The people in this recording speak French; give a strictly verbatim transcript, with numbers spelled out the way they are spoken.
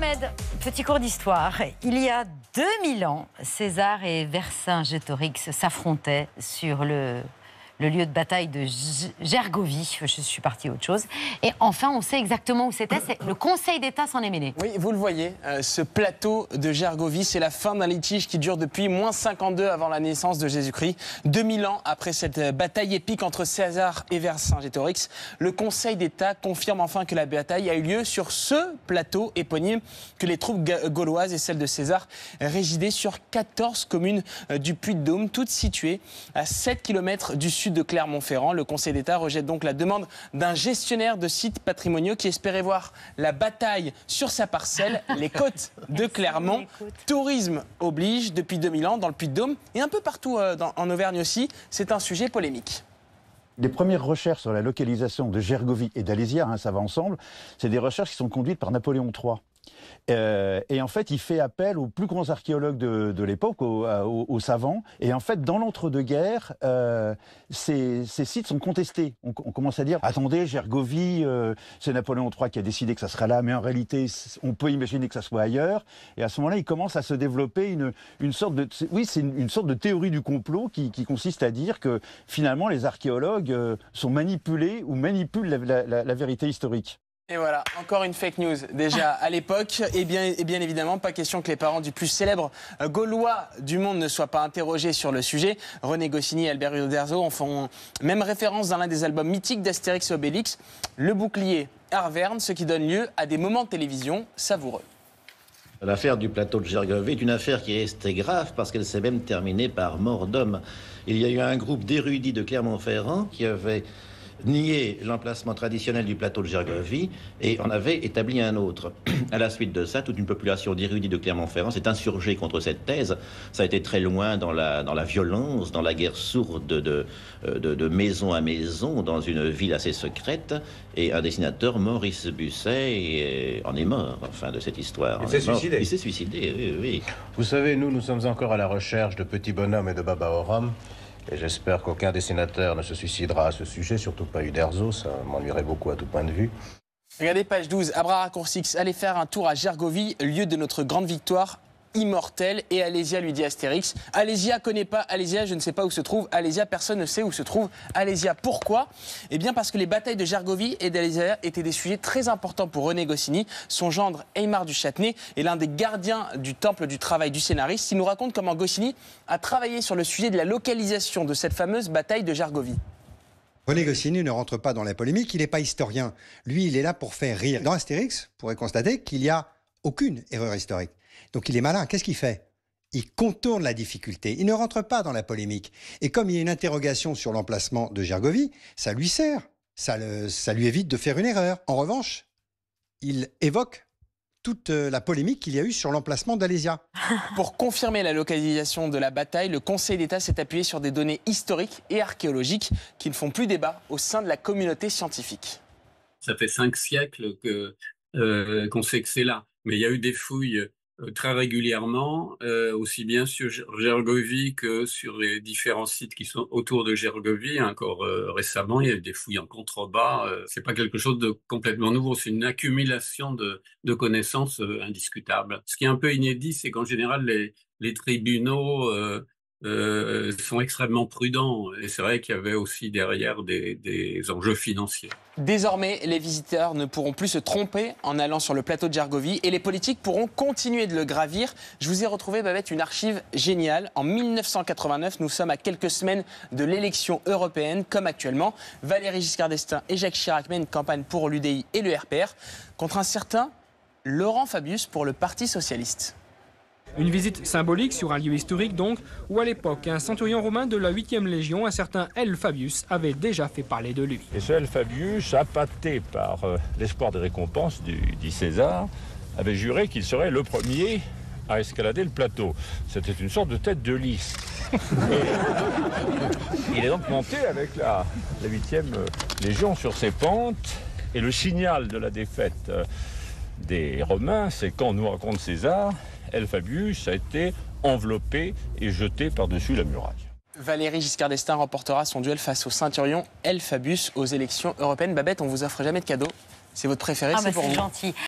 Mohamed, petit cours d'histoire. Il y a deux mille ans, César et Vercingétorix s'affrontaient sur le, le lieu de bataille de Gergovie. Je suis partie à autre chose. Et enfin, on sait exactement où c'était. Le Conseil d'État s'en est mêlé. Oui, vous le voyez, euh, ce plateau de Gergovie, c'est la fin d'un litige qui dure depuis moins cinquante-deux avant la naissance de Jésus-Christ. deux mille ans après cette bataille épique entre César et Vercingétorix, le Conseil d'État confirme enfin que la bataille a eu lieu sur ce plateau éponyme, que les troupes gauloises et celles de César résidaient sur quatorze communes euh, du Puy-de-Dôme, toutes situées à sept kilomètres du sud de Clermont-Ferrand. Le Conseil d'État rejette donc la demande d'un gestionnaire de sites patrimoniaux qui espérait voir la bataille sur sa parcelle, les côtes de Clermont. Tourisme oblige depuis deux mille ans dans le Puy-de-Dôme et un peu partout euh, dans, en Auvergne aussi. C'est un sujet polémique. Les premières recherches sur la localisation de Gergovie et d'Alésia, hein, ça va ensemble, c'est des recherches qui sont conduites par Napoléon trois. Euh, et en fait, il fait appel aux plus grands archéologues de, de l'époque, aux, aux, aux savants. Et en fait, dans l'entre-deux-guerres, euh, ces, ces sites sont contestés. On, on commence à dire, attendez, Gergovie, euh, c'est Napoléon trois qui a décidé que ça serait là, mais en réalité, on peut imaginer que ça soit ailleurs. Et à ce moment-là, il commence à se développer une, une sorte de, oui, c'est une, une sorte de théorie du complot qui, qui consiste à dire que finalement, les archéologues euh, sont manipulés ou manipulent la, la, la, la vérité historique. Et voilà, encore une fake news. Déjà à l'époque, et bien, et bien évidemment, pas question que les parents du plus célèbre Gaulois du monde ne soient pas interrogés sur le sujet. René Goscinny et Albert Uderzo en font même référence dans l'un des albums mythiques d'Astérix et Obélix, Le Bouclier Arverne, ce qui donne lieu à des moments de télévision savoureux. L'affaire du plateau de Gergovie est une affaire qui est restée grave parce qu'elle s'est même terminée par mort d'homme. Il y a eu un groupe d'érudits de Clermont-Ferrand qui avait nié l'emplacement traditionnel du plateau de Gergovie et en avait établi un autre. À la suite de ça, toute une population d'érudits de Clermont-Ferrand s'est insurgée contre cette thèse. Ça a été très loin dans la, dans la violence, dans la guerre sourde de, de, de, de maison à maison, dans une ville assez secrète. Et un dessinateur, Maurice Busset, en est mort, enfin, de cette histoire. Il s'est suicidé. Il s'est suicidé, oui, oui. Vous savez, nous, nous sommes encore à la recherche de petits bonhommes et de baba au rhum. Et j'espère qu'aucun dessinateur ne se suicidera à ce sujet, surtout pas Uderzo, ça m'ennuierait beaucoup à tout point de vue. Regardez page douze, Abra Raccourcix, allez faire un tour à Gergovie, lieu de notre grande victoire immortelle. Et Alésia, lui dit Astérix. Alésia connaît pas Alésia, je ne sais pas où se trouve Alésia, personne ne sait où se trouve Alésia. Pourquoi? Eh bien parce que les batailles de Gergovie et d'Alésia étaient des sujets très importants pour René Goscinny. Son gendre Aymar du Châtenay est l'un des gardiens du temple du travail du scénariste. Il nous raconte comment Goscinny a travaillé sur le sujet de la localisation de cette fameuse bataille de Gergovie. René Goscinny ne rentre pas dans la polémique, il n'est pas historien. Lui, il est là pour faire rire. Dans Astérix, vous pourrez constater qu'il n'y a aucune erreur historique. Donc il est malin, qu'est-ce qu'il fait? Il contourne la difficulté, il ne rentre pas dans la polémique. Et comme il y a une interrogation sur l'emplacement de Gergovie, ça lui sert, ça, le, ça lui évite de faire une erreur. En revanche, il évoque toute la polémique qu'il y a eu sur l'emplacement d'Alésia. Pour confirmer la localisation de la bataille, le Conseil d'État s'est appuyé sur des données historiques et archéologiques qui ne font plus débat au sein de la communauté scientifique. Ça fait cinq siècles que, euh, qu'on sait que c'est là. Mais il y a eu des fouilles euh, très régulièrement, euh, aussi bien sur Gergovie que sur les différents sites qui sont autour de Gergovie. Encore euh, récemment, il y a eu des fouilles en contrebas. Euh, c'est pas quelque chose de complètement nouveau, c'est une accumulation de, de connaissances euh, indiscutables. Ce qui est un peu inédit, c'est qu'en général, les, les tribunaux euh, euh, sont extrêmement prudents. Et c'est vrai qu'il y avait aussi derrière des, des enjeux financiers. Désormais, les visiteurs ne pourront plus se tromper en allant sur le plateau de Gergovie et les politiques pourront continuer de le gravir. Je vous ai retrouvé, Babette, une archive géniale. En mille neuf cent quatre-vingt-neuf, nous sommes à quelques semaines de l'élection européenne, comme actuellement. Valéry Giscard d'Estaing et Jacques Chirac mènent campagne pour l'U D I et le R P R contre un certain Laurent Fabius pour le Parti socialiste. Une visite symbolique sur un lieu historique donc, où à l'époque, un centurion romain de la huitième Légion, un certain L. Fabius, avait déjà fait parler de lui. Et ce L. Fabius, appâté par euh, l'espoir des récompenses du, dit César, avait juré qu'il serait le premier à escalader le plateau. C'était une sorte de tête de liste. Il est donc monté avec la, la huitième Légion sur ses pentes, et le signal de la défaite euh, des Romains, c'est quand nous raconte César, L. Fabius a été enveloppé et jeté par-dessus la muraille. Valéry Giscard d'Estaing remportera son duel face au centurion L. Fabius aux élections européennes. Babette, on vous offre jamais de cadeau. C'est votre préféré, ah c'est bah pour vous. C'est gentil.